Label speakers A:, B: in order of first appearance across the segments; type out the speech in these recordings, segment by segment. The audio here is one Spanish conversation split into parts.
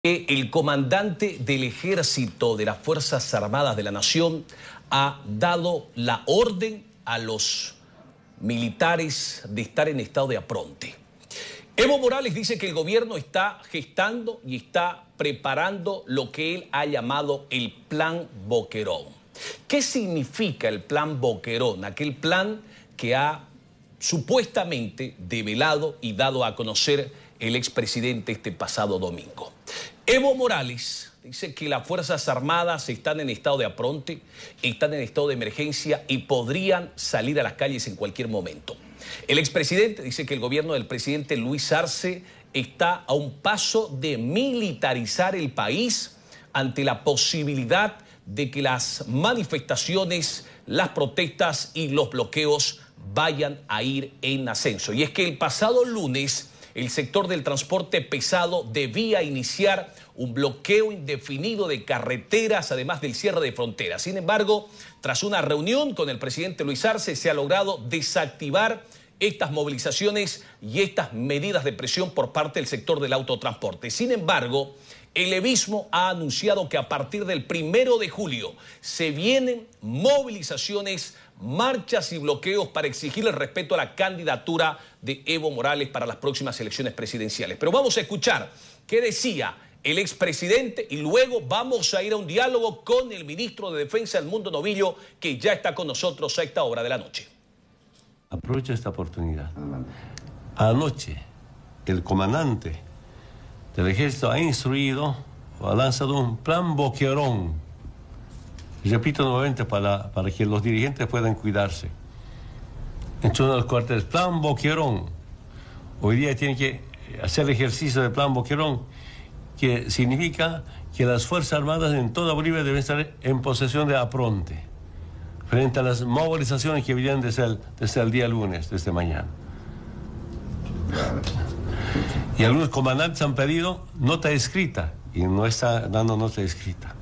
A: Que el comandante del Ejército de las Fuerzas Armadas de la Nación ha dado la orden a los militares de estar en estado de apronte. Evo Morales dice que el gobierno está gestando y está preparando lo que él ha llamado el Plan Boquerón. ¿Qué significa el Plan Boquerón? Aquel plan que ha supuestamente develado y dado a conocer el expresidente este pasado domingo. Evo Morales dice que las Fuerzas Armadas están en estado de apronte, están en estado de emergencia y podrían salir a las calles en cualquier momento. El expresidente dice que el gobierno del presidente Luis Arce está a un paso de militarizar el país ante la posibilidad de que las manifestaciones, las protestas y los bloqueos vayan a ir en ascenso. Y es que el pasado lunes el sector del transporte pesado debía iniciar un bloqueo indefinido de carreteras, además del cierre de fronteras. Sin embargo, tras una reunión con el presidente Luis Arce, se ha logrado desactivar estas movilizaciones y estas medidas de presión por parte del sector del autotransporte. Sin embargo, el evismo ha anunciado que a partir del 1 de julio se vienen movilizaciones, marchas y bloqueos para exigir el respeto a la candidatura de Evo Morales para las próximas elecciones presidenciales. Pero vamos a escuchar qué decía el expresidente y luego vamos a ir a un diálogo con el ministro de Defensa, Edmundo Novillo, que ya está con nosotros a esta hora de la noche.
B: Aprovecho esta oportunidad. Anoche, el comandante del ejército ha instruido o ha lanzado un plan Boquerón. Repito nuevamente para que los dirigentes puedan cuidarse. En uno de los cuarteles, plan Boquerón. Hoy día tienen que hacer el ejercicio del plan Boquerón, que significa que las Fuerzas Armadas en toda Bolivia deben estar en posesión de apronte frente a las movilizaciones que vienen desde el día lunes, desde mañana. Y algunos comandantes han pedido nota escrita y no está dando nota escrita.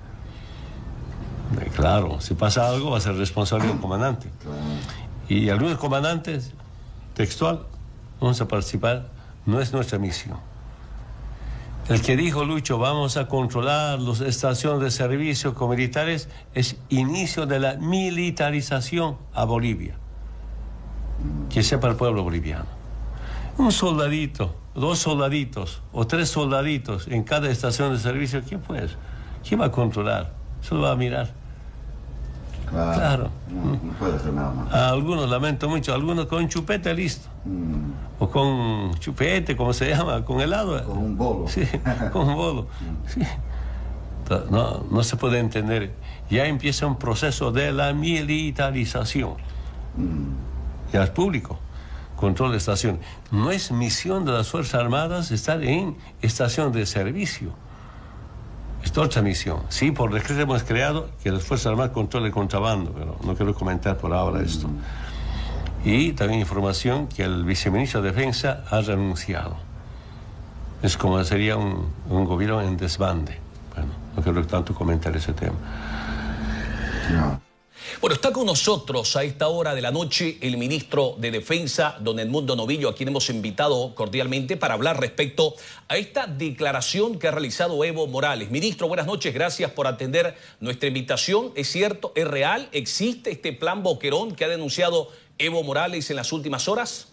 B: Claro, si pasa algo va a ser responsable el comandante. Y algunos comandantes, textual, vamos a participar, no es nuestra misión. El que dijo Lucho, vamos a controlar las estaciones de servicio con militares, es inicio de la militarización a Bolivia. Que sepa el pueblo boliviano. Un soldadito, 2 soldaditos o 3 soldaditos en cada estación de servicio, ¿quién va a controlar? Solo va a mirar. Claro.
C: No puede hacer nada más.
B: A algunos, lamento mucho, algunos con chupete listo. O con chupete, ¿cómo se llama? Con helado.
C: Con un bolo.
B: Sí, con un bolo. Sí. No se puede entender. Ya empieza un proceso de la militarización. Ya es público. Control de estación. No es misión de las Fuerzas Armadas estar en estación de servicio. Es otra misión. Sí, por decreto hemos creado que las Fuerzas Armadas controlen el contrabando, pero no quiero comentar por ahora esto. Y también información que el viceministro de Defensa ha renunciado. Es como sería un gobierno en desbande. Bueno, no quiero tanto comentar ese tema.
C: No.
A: Bueno, está con nosotros a esta hora de la noche el ministro de Defensa, don Edmundo Novillo, a quien hemos invitado cordialmente para hablar respecto a esta declaración que ha realizado Evo Morales. Ministro, buenas noches, gracias por atender nuestra invitación. ¿Es cierto, es real, existe este plan Boquerón que ha denunciado Evo Morales en las últimas horas?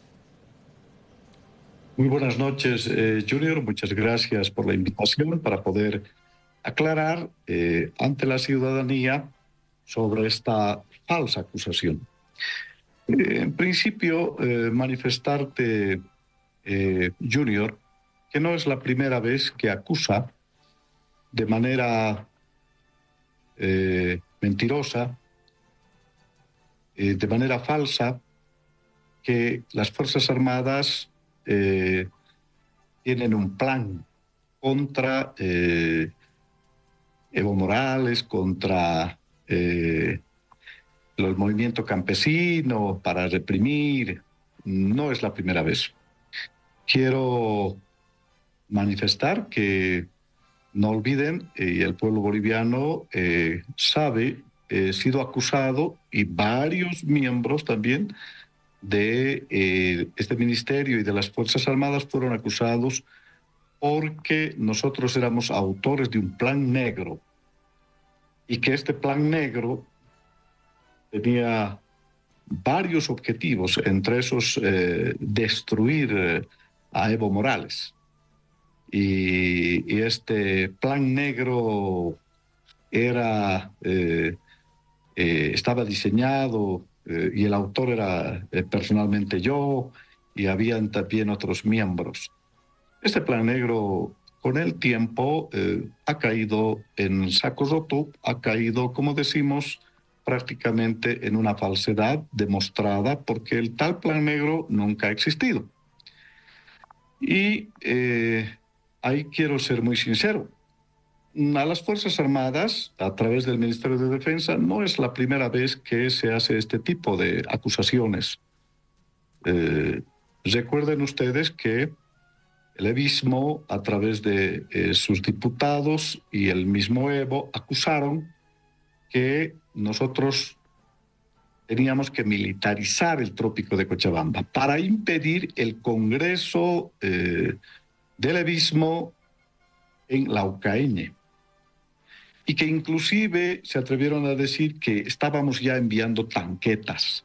D: Muy buenas noches, Junior. Muchas gracias por la invitación para poder aclarar ante la ciudadanía sobre esta falsa acusación. En principio, manifestarte, Junior, que no es la primera vez que acusa de manera mentirosa, de manera falsa, que las Fuerzas Armadas tienen un plan contra Evo Morales, contra el movimiento campesino, para reprimir. No es la primera vez. Quiero manifestar que no olviden, y el pueblo boliviano sabe, he sido acusado, y varios miembros también de este ministerio y de las Fuerzas Armadas fueron acusados porque nosotros éramos autores de un plan negro y que este plan negro tenía varios objetivos, entre esos destruir a Evo Morales. Y este plan negro estaba diseñado y el autor era personalmente yo y habían también otros miembros. Este plan negro con el tiempo ha caído en saco roto, ha caído, como decimos, prácticamente en una falsedad demostrada porque el tal plan negro nunca ha existido. Y ahí quiero ser muy sincero. A las Fuerzas Armadas, a través del Ministerio de Defensa, no es la primera vez que se hace este tipo de acusaciones. Recuerden ustedes que el evismo, a través de sus diputados y el mismo Evo, acusaron que nosotros teníamos que militarizar el trópico de Cochabamba para impedir el congreso del evismo en Laucaeñe. Y que inclusive se atrevieron a decir que estábamos ya enviando tanquetas.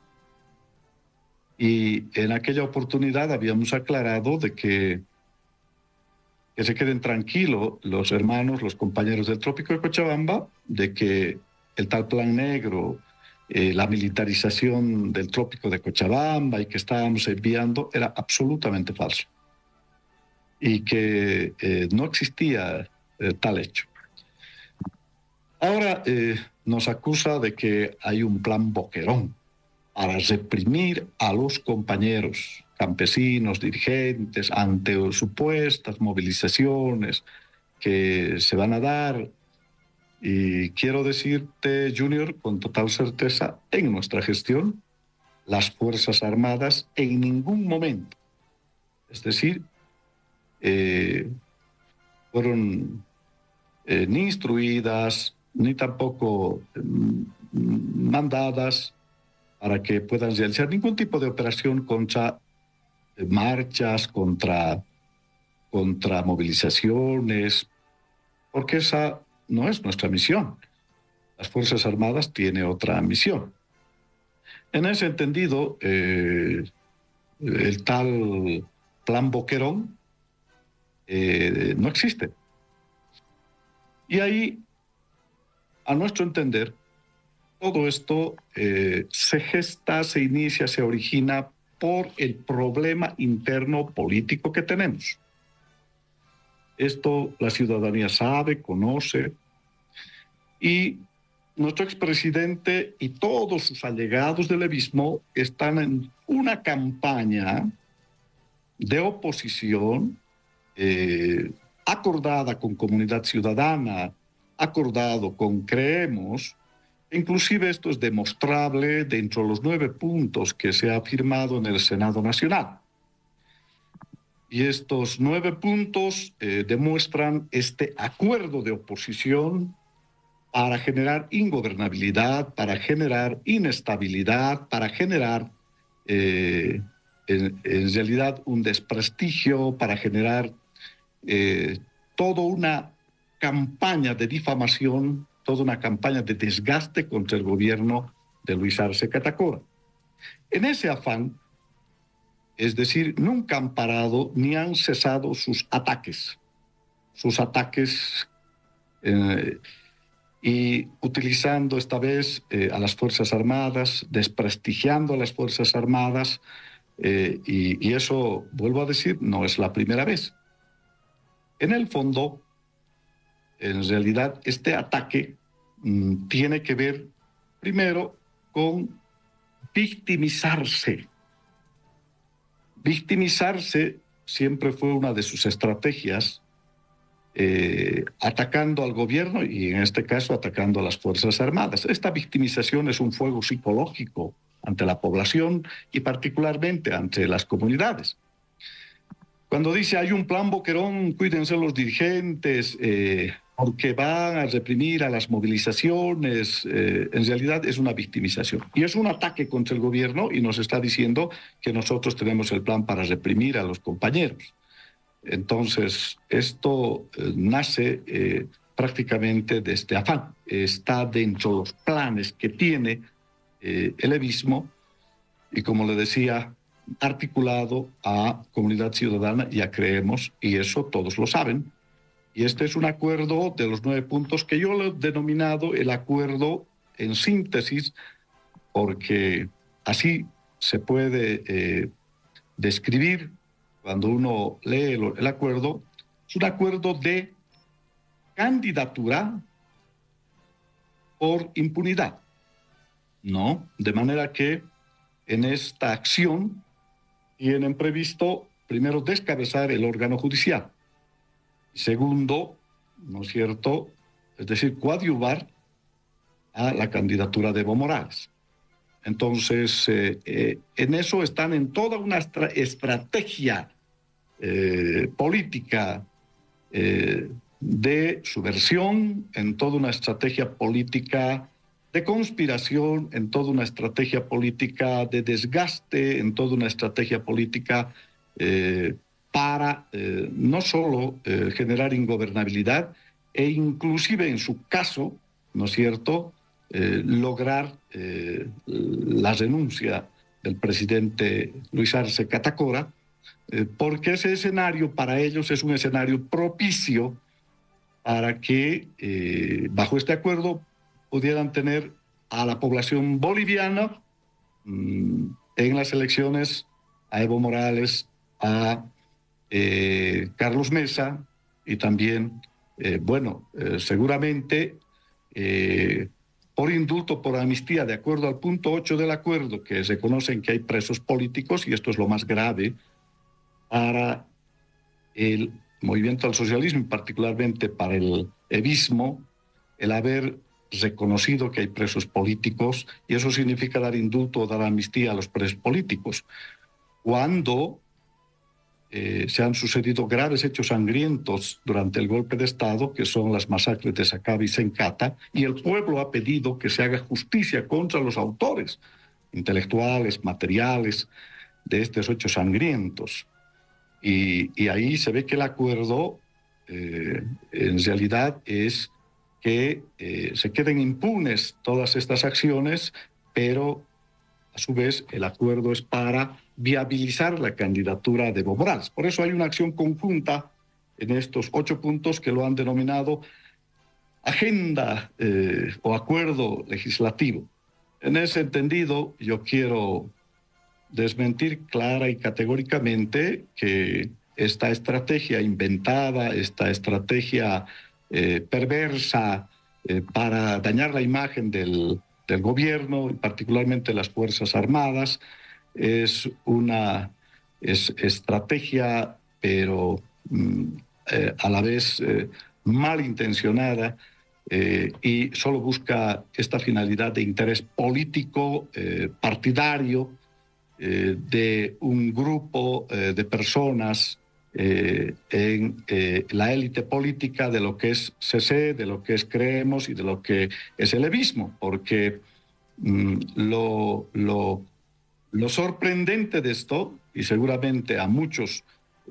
D: Y en aquella oportunidad habíamos aclarado de que se queden tranquilos los hermanos, los compañeros del trópico de Cochabamba, de que el tal plan negro, la militarización del trópico de Cochabamba y que estábamos enviando era absolutamente falso. Y que no existía tal hecho. Ahora nos acusa de que hay un plan Boquerón para reprimir a los compañeros campesinos, dirigentes, ante supuestas movilizaciones que se van a dar. Y quiero decirte, Junior, con total certeza, en nuestra gestión, las Fuerzas Armadas en ningún momento, es decir, fueron ni instruidas, ni tampoco mandadas para que puedan realizar ningún tipo de operación contra marchas, contra movilizaciones, porque esa no es nuestra misión. Las Fuerzas Armadas tienen otra misión. En ese entendido, el tal plan Boquerón no existe. Y ahí, a nuestro entender, todo esto se gesta, se inicia, se origina por el problema interno político que tenemos. Esto la ciudadanía sabe, conoce, y nuestro expresidente y todos sus allegados del evismo están en una campaña de oposición acordada con comunidad ciudadana, acordado con Creemos. Inclusive esto es demostrable dentro de los 9 puntos que se ha firmado en el Senado Nacional. Y estos 9 puntos demuestran este acuerdo de oposición para generar ingobernabilidad, para generar inestabilidad, para generar en realidad un desprestigio, para generar toda una campaña de difamación, toda una campaña de desgaste contra el gobierno de Luis Arce Catacora. En ese afán, es decir, nunca han parado ni han cesado sus ataques y utilizando esta vez a las Fuerzas Armadas, desprestigiando a las Fuerzas Armadas, y eso, vuelvo a decir, no es la primera vez. En el fondo, en realidad, este ataque tiene que ver primero con victimizarse. Victimizarse siempre fue una de sus estrategias, atacando al gobierno y en este caso atacando a las Fuerzas Armadas. Esta victimización es un fuego psicológico ante la población y particularmente ante las comunidades. Cuando dice hay un plan Boquerón, cuídense los dirigentes, porque van a reprimir a las movilizaciones, en realidad es una victimización. Y es un ataque contra el gobierno y nos está diciendo que nosotros tenemos el plan para reprimir a los compañeros. Entonces, esto nace prácticamente de este afán. Está dentro de los planes que tiene el levismo y, como le decía, articulado a Comunidad Ciudadana, ya creemos, y eso todos lo saben. Y este es un acuerdo de los 9 puntos que yo lo he denominado el acuerdo en síntesis, porque así se puede describir cuando uno lee el acuerdo. Es un acuerdo de candidatura por impunidad, ¿no? De manera que en esta acción tienen previsto, primero, descabezar el órgano judicial. Segundo, ¿no es cierto?, es decir, coadyuvar a la candidatura de Evo Morales. Entonces, en eso están en toda una estrategia política de subversión, en toda una estrategia política de conspiración, en toda una estrategia política de desgaste, en toda una estrategia política para no solo generar ingobernabilidad e inclusive en su caso, ¿no es cierto?, lograr la renuncia del presidente Luis Arce Catacora, porque ese escenario para ellos es un escenario propicio para que bajo este acuerdo pudieran tener a la población boliviana en las elecciones a Evo Morales, a Carlos Mesa y también, seguramente por indulto, por amnistía, de acuerdo al punto 8 del acuerdo, que se conocen que hay presos políticos, y esto es lo más grave para el movimiento al socialismo y particularmente para el evismo, el haber reconocido que hay presos políticos, y eso significa dar indulto o dar amnistía a los presos políticos. Cuando se han sucedido graves hechos sangrientos durante el golpe de Estado, que son las masacres de Sacaba y Sencata, y el pueblo ha pedido que se haga justicia contra los autores intelectuales, materiales de estos hechos sangrientos. Y ahí se ve que el acuerdo en realidad es que se queden impunes todas estas acciones, pero a su vez el acuerdo es para viabilizar la candidatura de Evo Morales. Por eso hay una acción conjunta en estos 8 puntos que lo han denominado agenda o acuerdo legislativo. En ese entendido, yo quiero desmentir clara y categóricamente que esta estrategia inventada, esta estrategia perversa para dañar la imagen del gobierno, y particularmente las Fuerzas Armadas, es una estrategia, pero a la vez malintencionada, y solo busca esta finalidad de interés político, partidario, de un grupo de personas en la élite política de lo que es CC, de lo que es Creemos y de lo que es el levismo, porque lo sorprendente de esto, y seguramente a muchos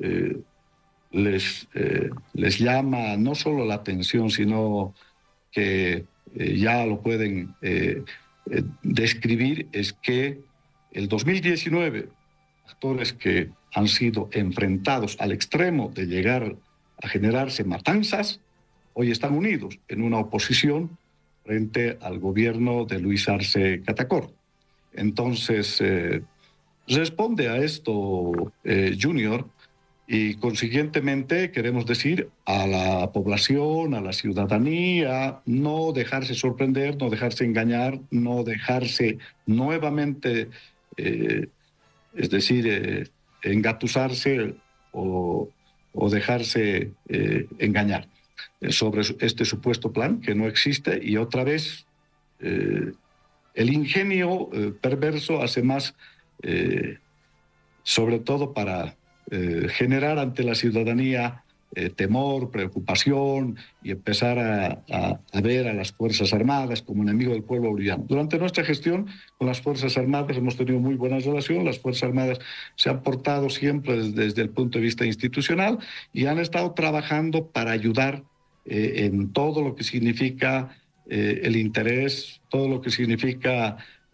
D: les llama no solo la atención, sino que ya lo pueden describir, es que el 2019, actores que han sido enfrentados al extremo de llegar a generarse matanzas, hoy están unidos en una oposición frente al gobierno de Luis Arce Catacora. Entonces, responde a esto Junior, y consiguientemente queremos decir a la población, a la ciudadanía, no dejarse sorprender, no dejarse engañar, no dejarse nuevamente, es decir, engatusarse o dejarse engañar sobre este supuesto plan que no existe, y otra vez el ingenio perverso hace más, sobre todo para generar ante la ciudadanía temor, preocupación y empezar a ver a las Fuerzas Armadas como enemigo del pueblo boliviano. Durante nuestra gestión con las Fuerzas Armadas hemos tenido muy buenas relaciones. Las Fuerzas Armadas se han portado siempre desde el punto de vista institucional y han estado trabajando para ayudar en todo lo que significa el interés, todo lo que significa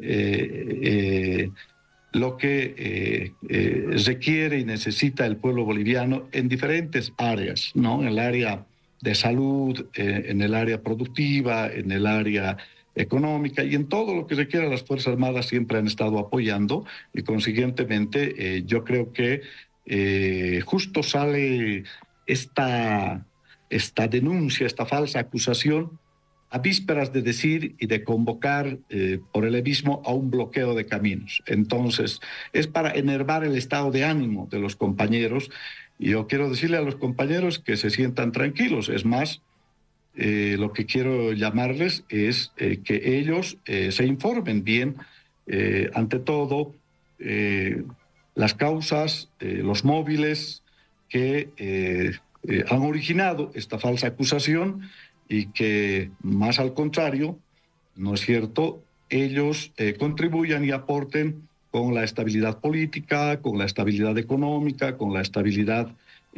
D: lo que requiere y necesita el pueblo boliviano en diferentes áreas, ¿no? En el área de salud, en el área productiva, en el área económica y en todo lo que requiera. Las Fuerzas Armadas siempre han estado apoyando y consiguientemente yo creo que justo sale esta denuncia, esta falsa acusación a vísperas de decir y de convocar por el levismo a un bloqueo de caminos. Entonces, es para enervar el estado de ánimo de los compañeros. Y yo quiero decirle a los compañeros que se sientan tranquilos. Es más, lo que quiero llamarles es que ellos se informen bien, ante todo, las causas, los móviles que han originado esta falsa acusación y que, más al contrario, ¿no es cierto?, ellos contribuyan y aporten con la estabilidad política, con la estabilidad económica, con la estabilidad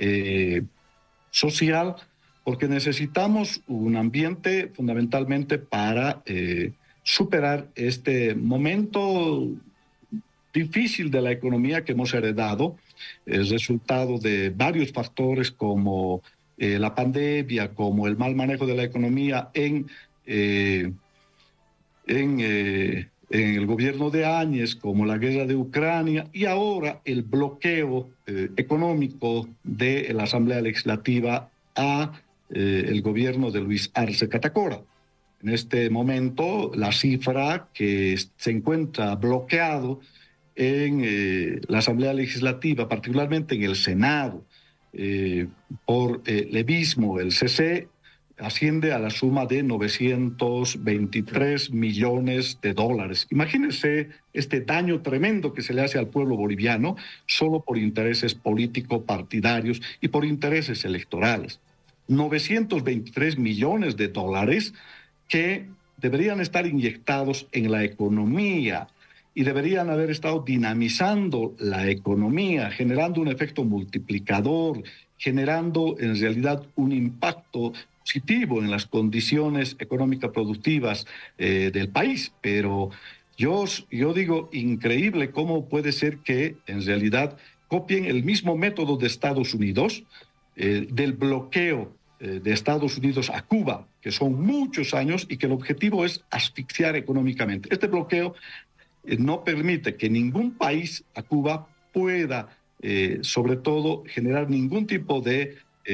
D: social, porque necesitamos un ambiente fundamentalmente para superar este momento difícil de la economía que hemos heredado, es resultado de varios factores como la pandemia, como el mal manejo de la economía en el gobierno de Áñez, como la guerra de Ucrania y ahora el bloqueo económico de la Asamblea Legislativa a el gobierno de Luis Arce Catacora. En este momento, la cifra que se encuentra bloqueado en la Asamblea Legislativa, particularmente en el Senado, por levismo, el CC, asciende a la suma de 923 millones de dólares. Imagínense este daño tremendo que se le hace al pueblo boliviano solo por intereses político-partidarios y por intereses electorales. 923 millones de dólares que deberían estar inyectados en la economía y deberían haber estado dinamizando la economía, generando un efecto multiplicador, generando en realidad un impacto positivo en las condiciones económicas productivas del país. Pero yo digo, increíble cómo puede ser que en realidad copien el mismo método de Estados Unidos, del bloqueo de Estados Unidos a Cuba, que son muchos años y que el objetivo es asfixiar económicamente. Este bloqueo no permite que ningún país a Cuba pueda, sobre todo, generar ningún tipo de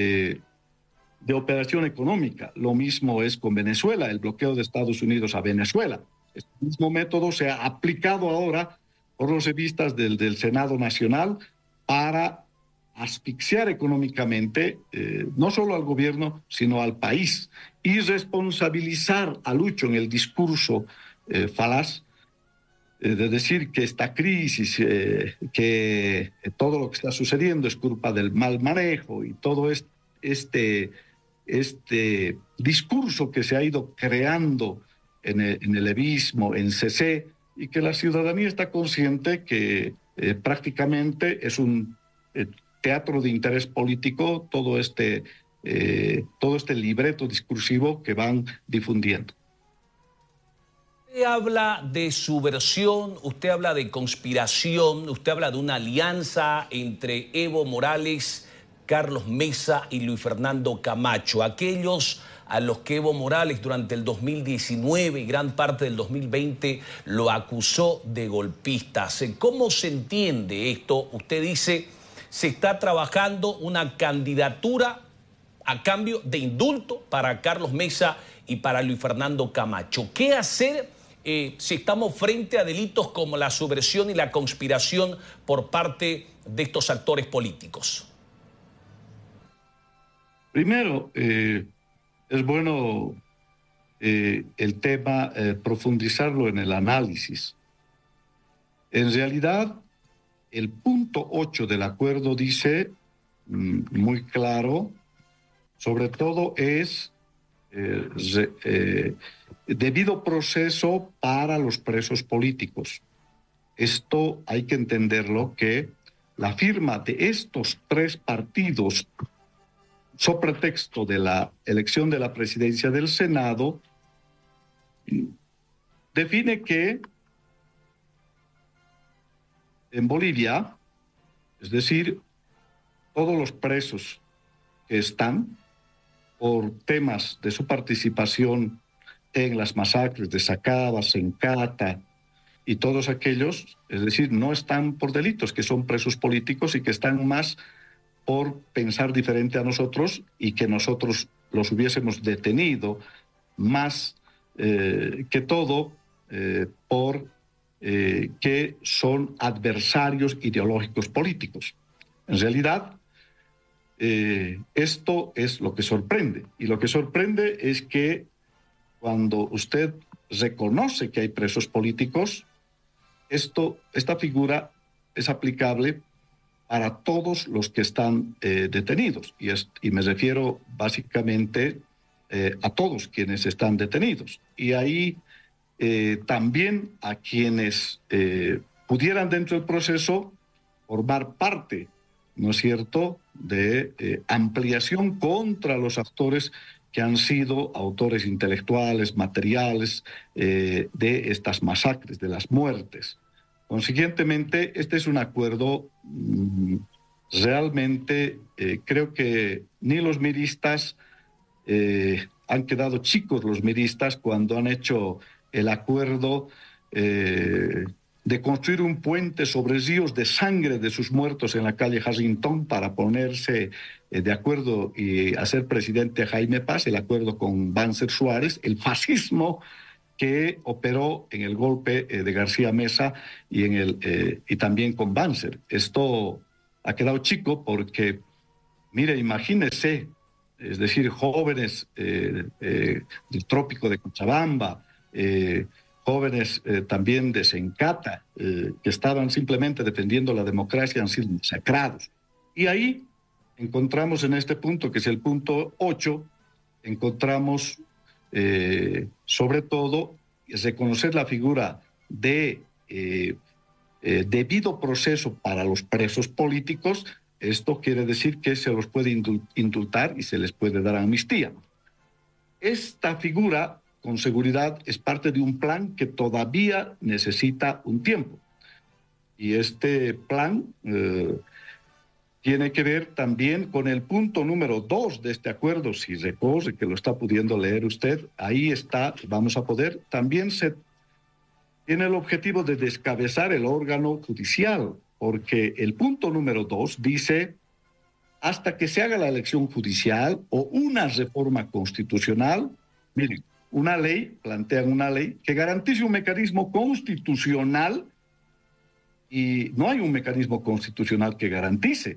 D: operación económica. Lo mismo es con Venezuela, el bloqueo de Estados Unidos a Venezuela. Este mismo método se ha aplicado ahora por los revistas del Senado Nacional para asfixiar económicamente no solo al gobierno, sino al país, y responsabilizar a Lucho en el discurso falaz de decir que esta crisis, que todo lo que está sucediendo es culpa del mal manejo y todo este discurso que se ha ido creando en el levismo, en CC, y que la ciudadanía está consciente que prácticamente es un teatro de interés político todo este libreto discursivo que van difundiendo.
A: Usted habla de subversión, usted habla de conspiración, usted habla de una alianza entre Evo Morales, Carlos Mesa y Luis Fernando Camacho, aquellos a los que Evo Morales durante el 2019 y gran parte del 2020 lo acusó de golpistas. ¿Cómo se entiende esto? Usted dice, se está trabajando una candidatura a cambio de indulto para Carlos Mesa y para Luis Fernando Camacho. ¿Qué hacer si estamos frente a delitos como la subversión y la conspiración por parte de estos actores políticos?
D: Primero, es bueno el tema profundizarlo en el análisis. En realidad, el punto 8 del acuerdo dice muy claro sobre todo es debido proceso para los presos políticos. Esto hay que entenderlo, que la firma de estos tres partidos, sobre pretexto de la elección de la presidencia del Senado, define que en Bolivia, es decir, todos los presos que están por temas de su participación en las masacres de Sacaba, Sencata y todos aquellos, es decir, no están por delitos, que son presos políticos y que están más por pensar diferente a nosotros y que nosotros los hubiésemos detenido, más que todo por que son adversarios ideológicos políticos. En realidad, esto es lo que sorprende. Y lo que sorprende es que cuando usted reconoce que hay presos políticos, esta figura es aplicable para todos los que están detenidos. Y me refiero básicamente a todos quienes están detenidos. Y ahí también a quienes pudieran dentro del proceso formar parte, ¿no es cierto?, de ampliación contra los actores que han sido autores intelectuales, materiales de estas masacres, de las muertes. Consiguientemente, este es un acuerdo realmente, creo que ni los miristas, han quedado chicos los miristas cuando han hecho el acuerdo de construir un puente sobre ríos de sangre de sus muertos en la calle Harrington para ponerse de acuerdo y hacer presidente a Jaime Paz, el acuerdo con Banzer Suárez, el fascismo que operó en el golpe de García Mesa y también con Banzer. Esto ha quedado chico porque, mire, imagínese, es decir, jóvenes del trópico de Cochabamba, jóvenes también de Sencata, que estaban simplemente defendiendo la democracia, han sido masacrados. Y ahí encontramos en este punto, que es el punto 8, encontramos sobre todo reconocer la figura de debido proceso para los presos políticos. Esto quiere decir que se los puede indultar y se les puede dar amnistía. Esta figura, con seguridad, es parte de un plan que todavía necesita un tiempo. Y este plan tiene que ver también con el punto número 2 de este acuerdo, si recorre, que lo está pudiendo leer usted, ahí está, vamos a poder, también se tiene el objetivo de descabezar el órgano judicial, porque el punto número 2 dice, hasta que se haga la elección judicial o una reforma constitucional, miren, una ley, plantean una ley que garantice un mecanismo constitucional, y no hay un mecanismo constitucional que garantice,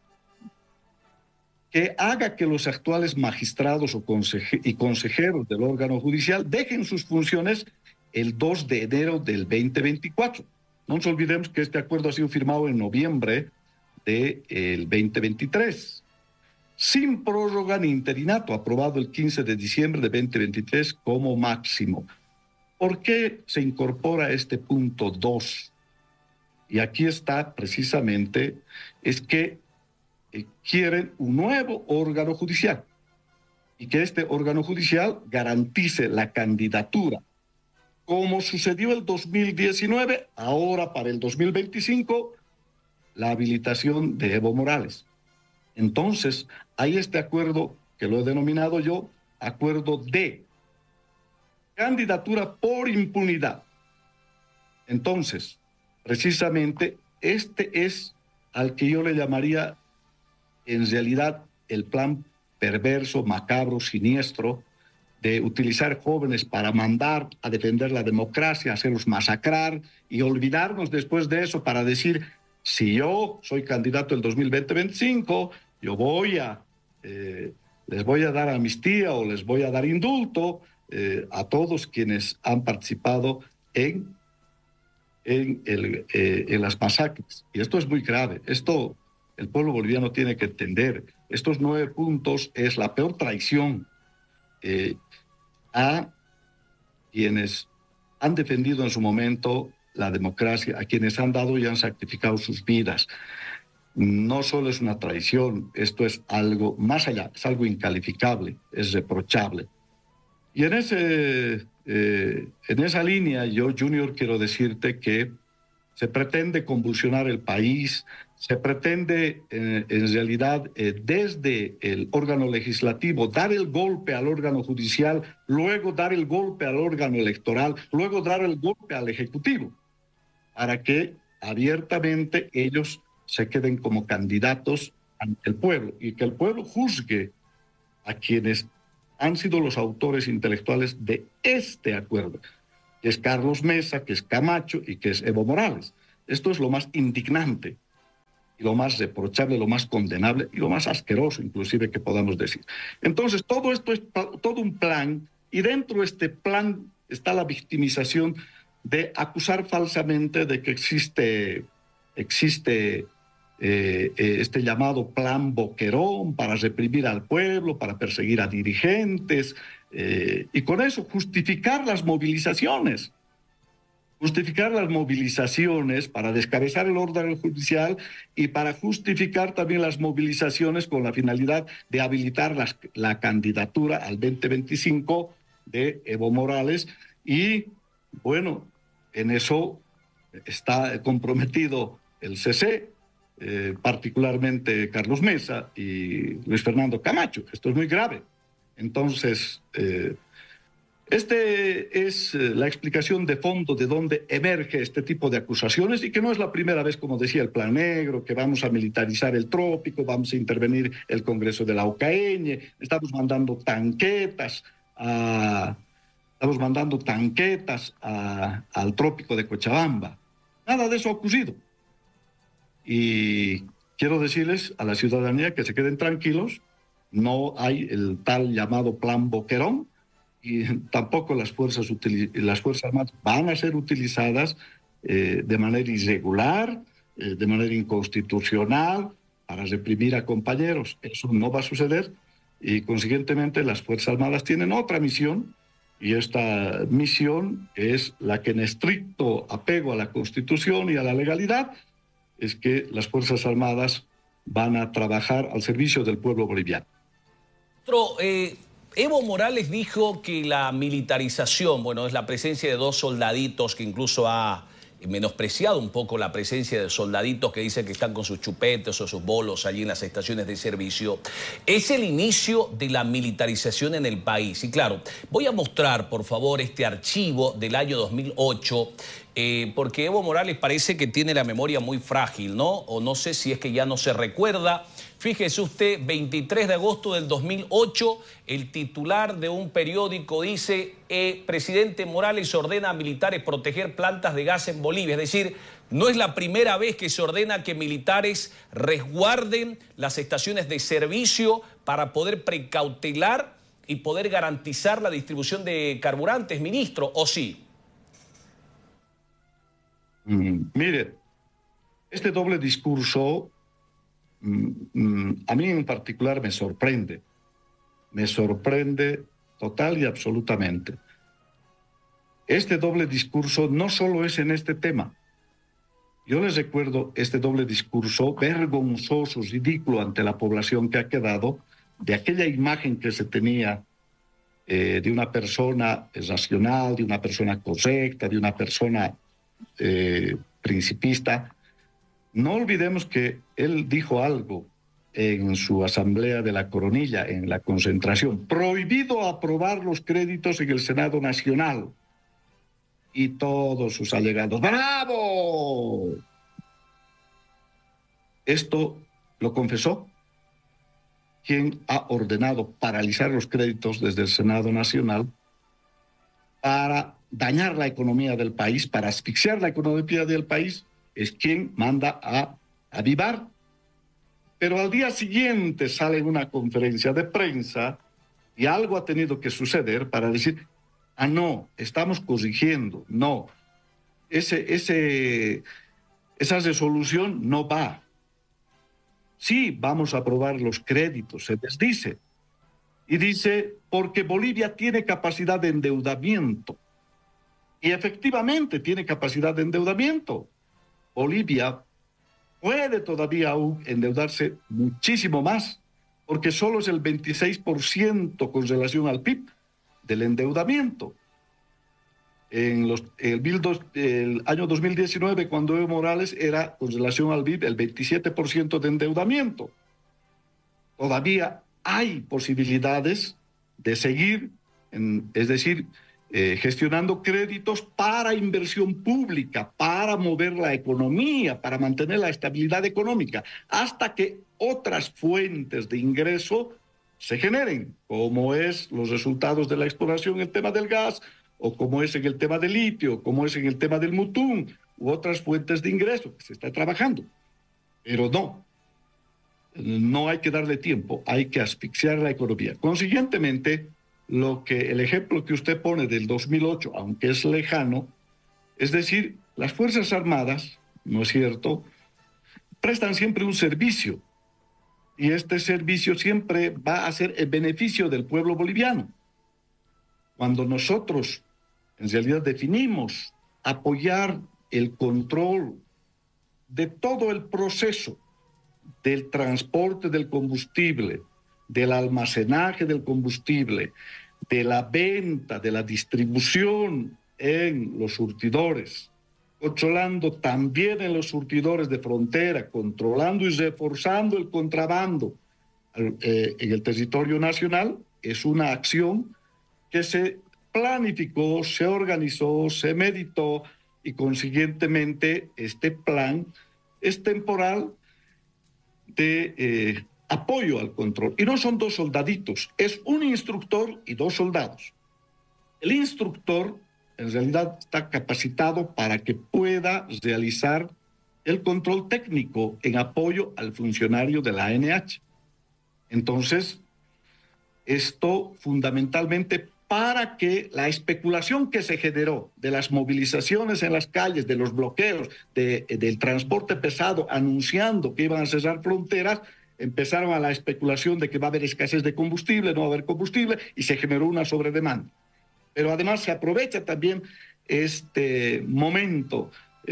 D: que haga que los actuales magistrados y consejeros del órgano judicial dejen sus funciones el 2 de enero del 2024. No nos olvidemos que este acuerdo ha sido firmado en noviembre del 2023, sin prórroga ni interinato, aprobado el 15 de diciembre de 2023 como máximo. ¿Por qué se incorpora este punto 2? Y aquí está precisamente, es que quieren un nuevo órgano judicial y que este órgano judicial garantice la candidatura, como sucedió el 2019, ahora para el 2025, la habilitación de Evo Morales. Entonces, hay este acuerdo que lo he denominado yo acuerdo de candidatura por impunidad. Entonces, precisamente este es al que yo le llamaría en realidad el plan perverso, macabro, siniestro de utilizar jóvenes para mandar a defender la democracia, hacerlos masacrar y olvidarnos después de eso para decir, si yo soy candidato el 2020-25, yo les voy a dar amnistía o les voy a dar indulto a todos quienes han participado en las masacres. Y esto es muy grave. Esto el pueblo boliviano tiene que entender. Estos 9 puntos es la peor traición a quienes han defendido en su momento la democracia, a quienes han dado y han sacrificado sus vidas. No solo es una traición, esto es algo más allá, es algo incalificable, es reprochable. Y en esa línea, yo, Junior, quiero decirte que se pretende convulsionar el país, se pretende, en realidad, desde el órgano legislativo, dar el golpe al órgano judicial, luego dar el golpe al órgano electoral, luego dar el golpe al ejecutivo, para que abiertamente ellos se queden como candidatos ante el pueblo y que el pueblo juzgue a quienes han sido los autores intelectuales de este acuerdo, que es Carlos Mesa, que es Camacho y que es Evo Morales. Esto es lo más indignante, y lo más reprochable, lo más condenable y lo más asqueroso inclusive que podamos decir. Entonces, todo esto es todo un plan, y dentro de este plan está la victimización de acusar falsamente de que existe este llamado plan Boquerón para reprimir al pueblo, para perseguir a dirigentes, y con eso justificar las movilizaciones para descabezar el orden judicial y para justificar también las movilizaciones con la finalidad de habilitar la candidatura al 2025 de Evo Morales. Y bueno, en eso está comprometido el CC, particularmente Carlos Mesa y Luis Fernando Camacho. Esto es muy grave. Entonces, este es la explicación de fondo de dónde emerge este tipo de acusaciones, y que no es la primera vez, como decía el Plan Negro, que vamos a militarizar el trópico, vamos a intervenir el Congreso de la OCAEñe, estamos mandando tanquetas al trópico de Cochabamba. Nada de eso ha ocurrido. Y quiero decirles a la ciudadanía que se queden tranquilos, no hay el tal llamado Plan Boquerón, y tampoco las Fuerzas Armadas van a ser utilizadas de manera irregular, de manera inconstitucional, para reprimir a compañeros. Eso no va a suceder, y consiguientemente las Fuerzas Armadas tienen otra misión, y esta misión es la que, en estricto apego a la Constitución y a la legalidad, es que las Fuerzas Armadas van a trabajar al servicio del pueblo boliviano.
A: Evo Morales dijo que la militarización, bueno, es la presencia de 2 soldaditos, que incluso ha menospreciado un poco la presencia de soldaditos que dicen que están con sus chupetes o sus bolos allí en las estaciones de servicio. Es el inicio de la militarización en el país. Y claro, voy a mostrar, por favor, este archivo del año 2008, porque Evo Morales parece que tiene la memoria muy frágil, ¿no? O no sé si es que ya no se recuerda. Fíjese usted, 23 de agosto del 2008, el titular de un periódico dice: presidente Morales ordena a militares proteger plantas de gas en Bolivia. Es decir, no es la primera vez que se ordena que militares resguarden las estaciones de servicio para poder precautelar y poder garantizar la distribución de carburantes, ministro, ¿o sí?
D: Mire, este doble discurso a mí en particular me sorprende total y absolutamente. Este doble discurso no solo es en este tema. Yo les recuerdo este doble discurso vergonzoso, ridículo ante la población que ha quedado, de aquella imagen que se tenía de una persona racional, de una persona correcta, de una persona principista. No olvidemos que él dijo algo en su asamblea de la Coronilla, en la concentración: prohibido aprobar los créditos en el Senado Nacional. Y todos sus allegados: ¡bravo! Esto lo confesó quien ha ordenado paralizar los créditos desde el Senado Nacional para dañar la economía del país, para asfixiar la economía del país. Es quien manda a avivar. Pero al día siguiente sale en una conferencia de prensa, y algo ha tenido que suceder para decir: ah, no, estamos corrigiendo. No, esa resolución no va. sí, vamos a aprobar los créditos, se les dice. Y dice, porque Bolivia tiene capacidad de endeudamiento. Y efectivamente tiene capacidad de endeudamiento. Bolivia puede todavía aún endeudarse muchísimo más, porque solo es el 26% con relación al PIB del endeudamiento. El año 2019, cuando Evo Morales, era con relación al PIB el 27% de endeudamiento. Todavía hay posibilidades de seguir, es decir, gestionando créditos para inversión pública, para mover la economía, para mantener la estabilidad económica, hasta que otras fuentes de ingreso se generen, como es los resultados de la exploración en el tema del gas, o como es en el tema del litio, como es en el tema del mutún, u otras fuentes de ingreso que se está trabajando. Pero no hay que darle tiempo, hay que asfixiar la economía. Consiguientemente, el ejemplo que usted pone del 2008, aunque es lejano, es decir, las Fuerzas Armadas, ¿no es cierto?, prestan siempre un servicio, y este servicio siempre va a ser el beneficio del pueblo boliviano. Cuando nosotros, en realidad, definimos apoyar el control de todo el proceso del transporte del combustible, del almacenaje del combustible, de la venta, de la distribución en los surtidores, controlando también en los surtidores de frontera, controlando y reforzando el contrabando en el territorio nacional, es una acción que se planificó, se organizó, se meditó y consiguientemente este plan es temporal de apoyo al control. Y no son dos soldaditos, es un instructor y dos soldados. El instructor en realidad está capacitado para que pueda realizar el control técnico en apoyo al funcionario de la ANH. Entonces, esto fundamentalmente para que la especulación que se generó de las movilizaciones en las calles, de los bloqueos, del transporte pesado anunciando que iban a cerrar fronteras, empezaron a la especulación de que va a haber escasez de combustible, no va a haber combustible, y se generó una sobredemanda. Pero además se aprovecha también este momento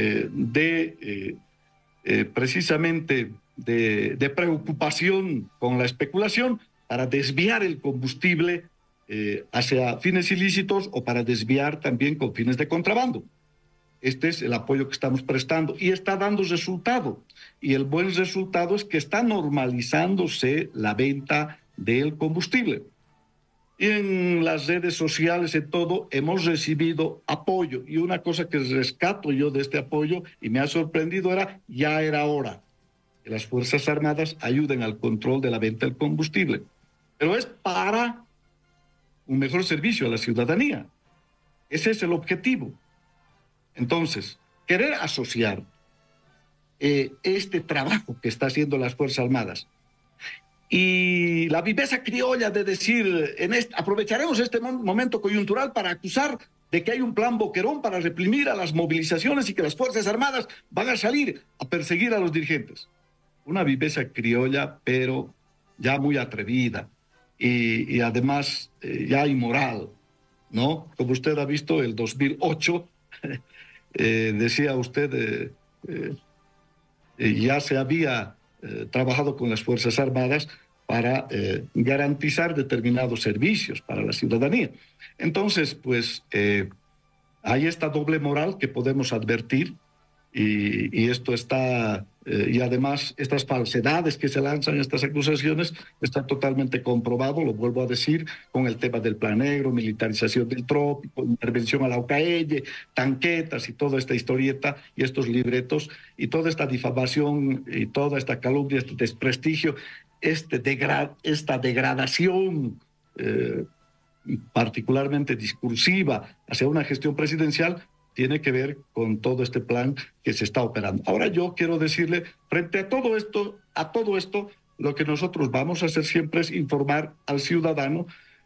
D: precisamente de preocupación con la especulación para desviar el combustible hacia fines ilícitos o para desviar también con fines de contrabando. Este es el apoyo que estamos prestando y está dando resultado. Y el buen resultado es que está normalizándose la venta del combustible. Y en las redes sociales, en todo, hemos recibido apoyo. Y una cosa que rescato yo de este apoyo y me ha sorprendido ya era hora que las Fuerzas Armadas ayuden al control de la venta del combustible. Pero es para un mejor servicio a la ciudadanía. Ese es el objetivo. Entonces, querer asociar este trabajo que está haciendo las Fuerzas Armadas y la viveza criolla de decir, aprovecharemos este momento coyuntural para acusar de que hay un plan Boquerón para reprimir a las movilizaciones y que las Fuerzas Armadas van a salir a perseguir a los dirigentes. Una viveza criolla, pero ya muy atrevida y además ya inmoral, ¿no? Como usted ha visto, el 2008, decía usted, ya se había trabajado con las Fuerzas Armadas para garantizar determinados servicios para la ciudadanía. Entonces, pues, hay esta doble moral que podemos advertir y esto está, y además estas falsedades que se lanzan, estas acusaciones, está totalmente comprobado, lo vuelvo a decir, con el tema del Plan Negro, militarización del trópico, intervención a la OCAElle, tanquetas y toda esta historieta y estos libretos y toda esta difamación y toda esta calumnia, este desprestigio, esta degradación particularmente discursiva hacia una gestión presidencial, tiene que ver con todo este plan que se está operando. Ahora yo quiero decirle, frente a todo esto, lo que nosotros vamos a hacer siempre es informar al ciudadano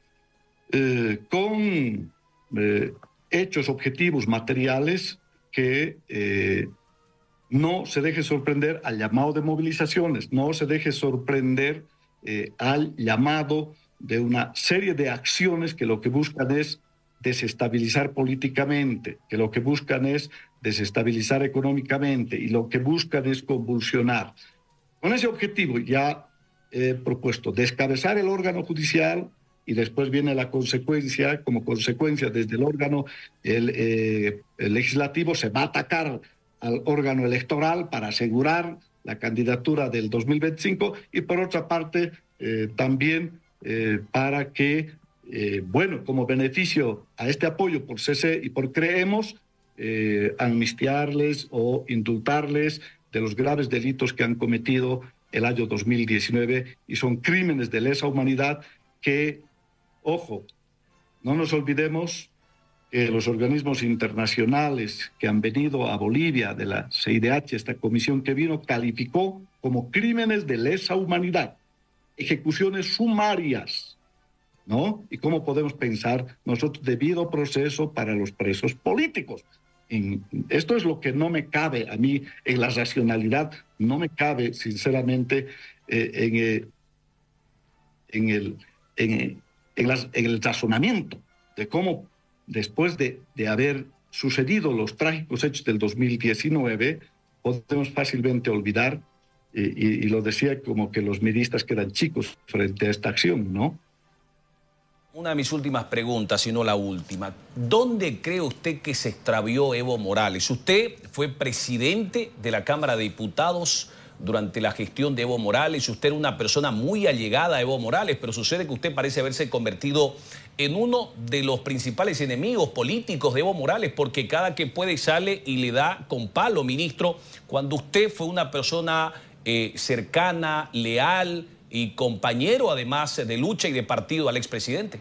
D: con hechos objetivos materiales que no se deje sorprender al llamado de movilizaciones, no se deje sorprender al llamado de una serie de acciones que lo que buscan es desestabilizar políticamente, que lo que buscan es desestabilizar económicamente y lo que buscan es convulsionar. Con ese objetivo ya he propuesto descabezar el órgano judicial y después viene la consecuencia, como consecuencia desde el órgano el legislativo se va a atacar al órgano electoral para asegurar la candidatura del 2025 y por otra parte también para que, bueno, como beneficio a este apoyo por CC y por Creemos, amnistiarles o indultarles de los graves delitos que han cometido el año 2019 y son crímenes de lesa humanidad que, ojo, no nos olvidemos que los organismos internacionales que han venido a Bolivia, de la CIDH, esta comisión que vino, calificó como crímenes de lesa humanidad, ejecuciones sumarias, ¿no? ¿Y cómo podemos pensar nosotros debido proceso para los presos políticos? Esto es lo que no me cabe a mí en la racionalidad, no me cabe sinceramente en el razonamiento de cómo después de haber sucedido los trágicos hechos del 2019 podemos fácilmente olvidar y lo decía como que los miristas quedan chicos frente a esta acción, ¿no?
A: Una de mis últimas preguntas, si no la última. ¿Dónde cree usted que se extravió Evo Morales? Usted fue presidente de la Cámara de Diputados durante la gestión de Evo Morales. Usted era una persona muy allegada a Evo Morales, pero sucede que usted parece haberse convertido en uno de los principales enemigos políticos de Evo Morales, porque cada que puede sale y le da con palo, ministro, cuando usted fue una persona cercana, leal y compañero además de lucha y de partido al expresidente.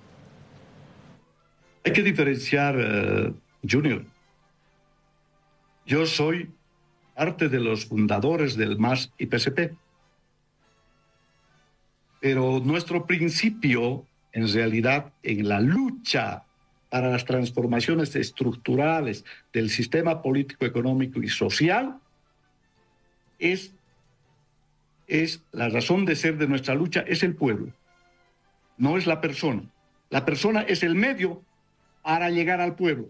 D: Hay que diferenciar, Junior. Yo soy parte de los fundadores del MAS y PSP. Pero nuestro principio, en realidad, en la lucha para las transformaciones estructurales del sistema político, económico y social, es la razón de ser de nuestra lucha, es el pueblo, no es la persona. La persona es el medio para llegar al pueblo.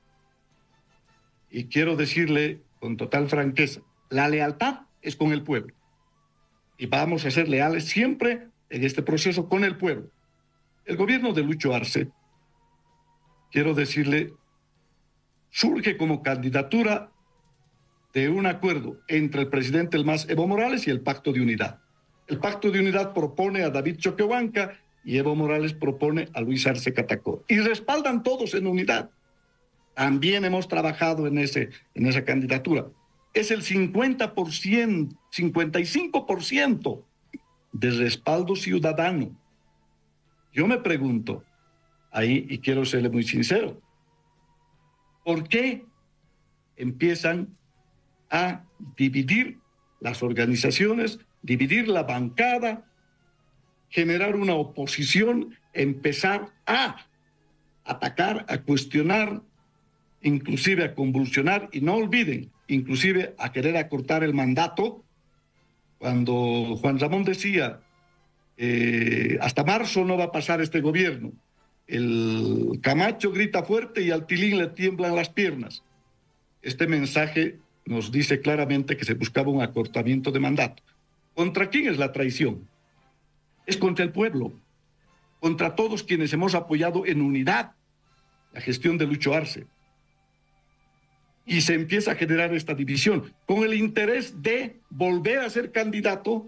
D: Y quiero decirle con total franqueza, la lealtad es con el pueblo. Y vamos a ser leales siempre en este proceso con el pueblo. El gobierno de Lucho Arce, quiero decirle, surge como candidatura de un acuerdo entre el presidente del MAS, Evo Morales, y el Pacto de Unidad. El Pacto de Unidad propone a David Choquehuanca y Evo Morales propone a Luis Arce Catacora. Y respaldan todos en unidad. También hemos trabajado en esa candidatura. Es el 50%, 55% de respaldo ciudadano. Yo me pregunto, ahí, y quiero serle muy sincero, ¿por qué empiezan a dividir las organizaciones, dividir la bancada, generar una oposición, empezar a atacar, a cuestionar, inclusive a convulsionar, y no olviden, inclusive a querer acortar el mandato? Cuando Juan Ramón decía, hasta marzo no va a pasar este gobierno, el Camacho grita fuerte y al Tilín le tiemblan las piernas. Este mensaje nos dice claramente que se buscaba un acortamiento de mandato. ¿Contra quién es la traición? Es contra el pueblo, contra todos quienes hemos apoyado en unidad la gestión de Lucho Arce. Y se empieza a generar esta división con el interés de volver a ser candidato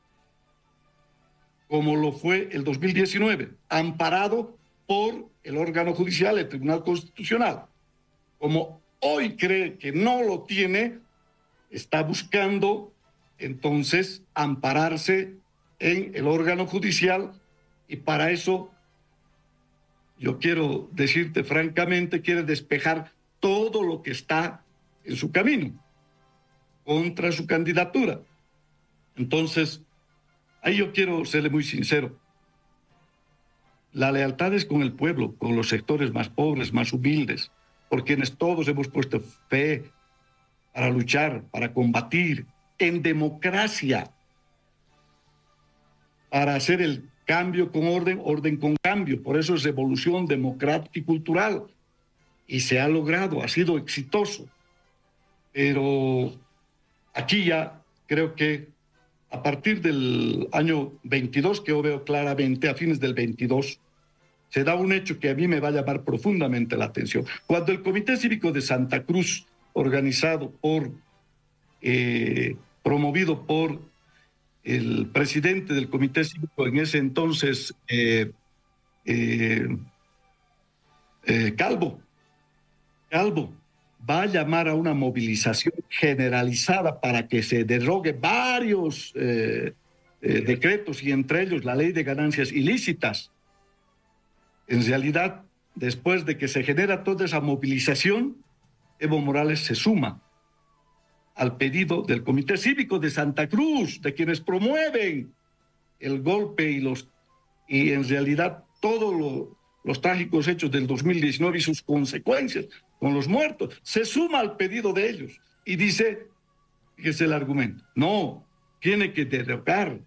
D: como lo fue el 2019, amparado por el órgano judicial, el Tribunal Constitucional. Como hoy cree que no lo tiene, está buscando entonces ampararse en el órgano judicial, y para eso, yo quiero decirte francamente, quiere despejar todo lo que está en su camino contra su candidatura. Entonces, ahí yo quiero serle muy sincero. La lealtad es con el pueblo, con los sectores más pobres, más humildes, por quienes todos hemos puesto fe, para luchar, para combatir, en democracia, para hacer el cambio con orden, orden con cambio. Por eso es revolución democrática y cultural. Y se ha logrado, ha sido exitoso. Pero aquí ya creo que a partir del año 22, que yo veo claramente, a fines del 22, se da un hecho que a mí me va a llamar profundamente la atención. Cuando el Comité Cívico de Santa Cruz, organizado por, promovido por el presidente del Comité Cívico en ese entonces, Calvo, va a llamar a una movilización generalizada para que se derrogue varios decretos, y entre ellos la ley de ganancias ilícitas. En realidad, después de que se genera toda esa movilización, Evo Morales se suma al pedido del Comité Cívico de Santa Cruz, de quienes promueven el golpe y en realidad todos los trágicos hechos del 2019 y sus consecuencias con los muertos. Se suma al pedido de ellos y dice, que es el argumento, no, tiene que derogar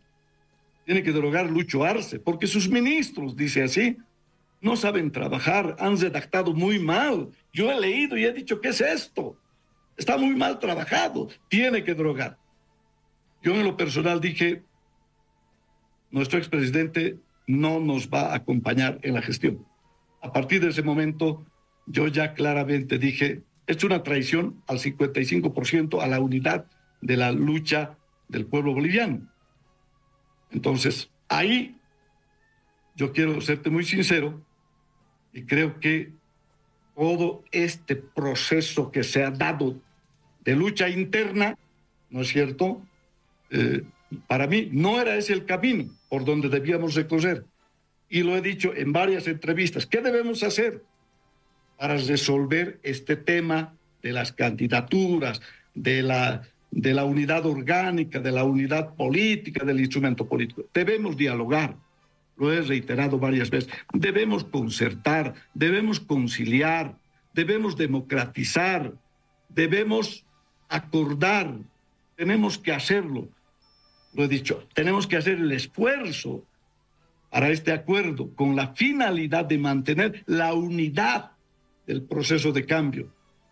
D: Lucho Arce, porque sus ministros, dice así, no saben trabajar, han redactado muy mal. Yo he leído y he dicho, ¿qué es esto? Está muy mal trabajado, tiene que derogar. Yo en lo personal dije, nuestro expresidente no nos va a acompañar en la gestión. A partir de ese momento, yo ya claramente dije, es una traición al 55% a la unidad de la lucha del pueblo boliviano. Entonces, ahí yo quiero serte muy sincero y creo que todo este proceso que se ha dado de lucha interna, ¿no es cierto?, para mí no era ese el camino por donde debíamos recorrer. Y lo he dicho en varias entrevistas. ¿Qué debemos hacer para resolver este tema de las candidaturas, de la unidad orgánica, de la unidad política, del instrumento político? Debemos dialogar, lo he reiterado varias veces. Debemos concertar, debemos conciliar, debemos democratizar, debemos acordar, tenemos que hacerlo. Lo he dicho, tenemos que hacer el esfuerzo para este acuerdo con la finalidad de mantener la unidad del proceso de cambio.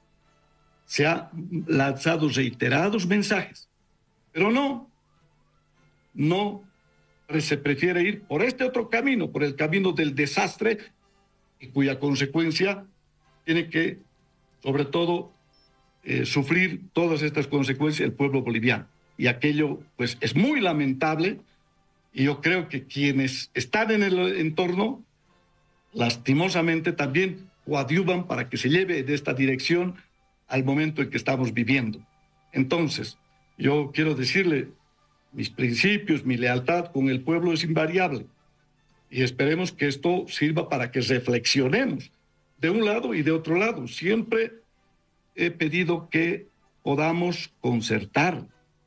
D: Se han lanzado reiterados mensajes, pero no se prefiere ir por este otro camino, por el camino del desastre, y cuya consecuencia tiene que, sobre todo, sufrir todas estas consecuencias el pueblo boliviano. Y aquello, pues, es muy lamentable, y yo creo que quienes están en el entorno, lastimosamente también coadyuvan para que se lleve de esta dirección al momento en que estamos viviendo. Entonces, yo quiero decirle, mis principios, mi lealtad con el pueblo es invariable, y esperemos que esto sirva para que reflexionemos de un lado y de otro lado. Siempre he pedido que podamos concertar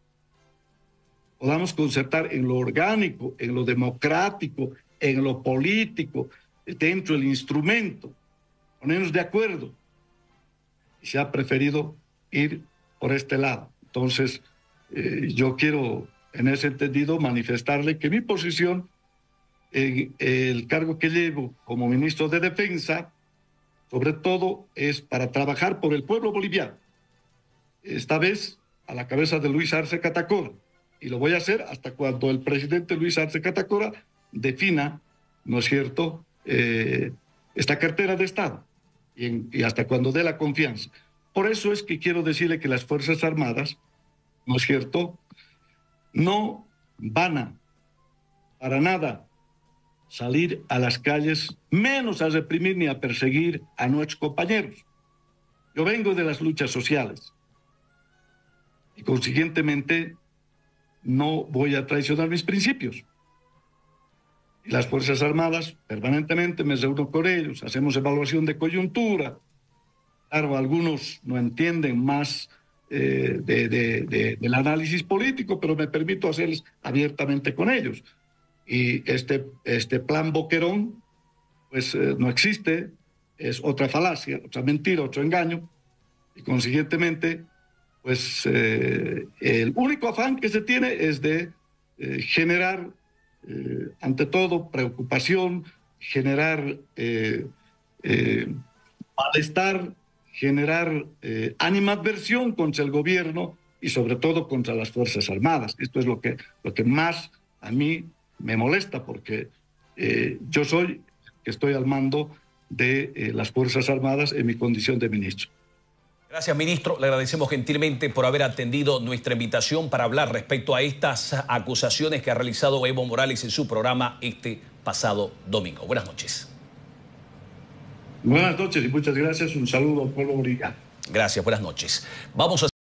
D: en lo orgánico, en lo democrático, en lo político, dentro del instrumento, ponernos de acuerdo. Y se ha preferido ir por este lado. Entonces, yo quiero, en ese entendido, manifestarle que mi posición en el cargo que llevo como ministro de Defensa, sobre todo, es para trabajar por el pueblo boliviano. Esta vez a la cabeza de Luis Arce Catacora. Y lo voy a hacer hasta cuando el presidente Luis Arce Catacora defina, ¿no es cierto?, esta cartera de Estado, y hasta cuando dé la confianza. Por eso es que quiero decirle que las Fuerzas Armadas, ¿no es cierto?, no van a, para nada, salir a las calles, menos a reprimir ni a perseguir a nuestros compañeros. Yo vengo de las luchas sociales y, consiguientemente, no voy a traicionar mis principios. Y las Fuerzas Armadas, permanentemente me reúno con ellos, hacemos evaluación de coyuntura. Claro, algunos no entienden más del análisis político, pero me permito hacerles abiertamente con ellos. Y este plan Boquerón, pues no existe, es otra falacia, otra mentira, otro engaño, y consiguientemente pues el único afán que se tiene es de generar, ante todo, preocupación, generar malestar, generar animadversión contra el gobierno y sobre todo contra las Fuerzas Armadas. Esto es lo que más a mí me molesta, porque yo estoy al mando de las Fuerzas Armadas en mi condición de ministro.
A: Gracias, ministro. Le agradecemos gentilmente por haber atendido nuestra invitación para hablar respecto a estas acusaciones que ha realizado Evo Morales en su programa este pasado domingo. Buenas noches.
D: Buenas noches y muchas gracias. Un saludo al pueblo boliviano.
A: Gracias, buenas noches. Vamos a